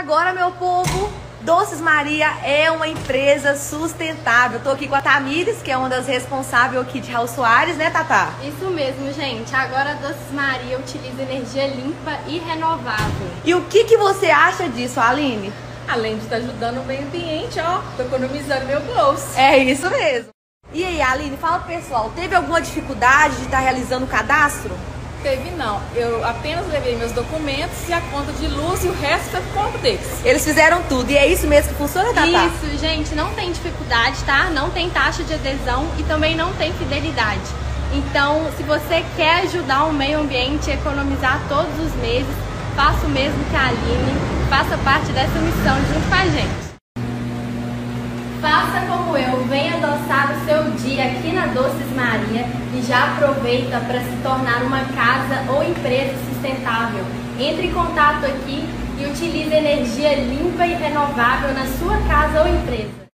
agora, meu povo, Doces Maria é uma empresa sustentável. Eu tô aqui com a Tamires, que é uma das responsáveis aqui de Raul Soares, né, Tatá? Isso mesmo, gente. Agora a Doces Maria utiliza energia limpa e renovável. E o que você acha disso, Aline? Além de estar ajudando o meio ambiente, ó, tô economizando meu bolso. É isso mesmo. E aí, Aline, fala pro pessoal, teve alguma dificuldade de estar realizando o cadastro? Teve não, eu apenas levei meus documentos e a conta de luz e o resto foi por conta deles. Eles fizeram tudo e é isso mesmo que funciona, Tatá? Isso, gente, não tem dificuldade, tá? Não tem taxa de adesão e também não tem fidelidade. Então, se você quer ajudar o meio ambiente a economizar todos os meses, faça o mesmo que a Aline, faça parte dessa missão junto com a gente. Faça como eu, venha adoçar o seu dia aqui na Doces Maria e já aproveita para se tornar uma casa ou empresa sustentável. Entre em contato aqui e utilize energia limpa e renovável na sua casa ou empresa.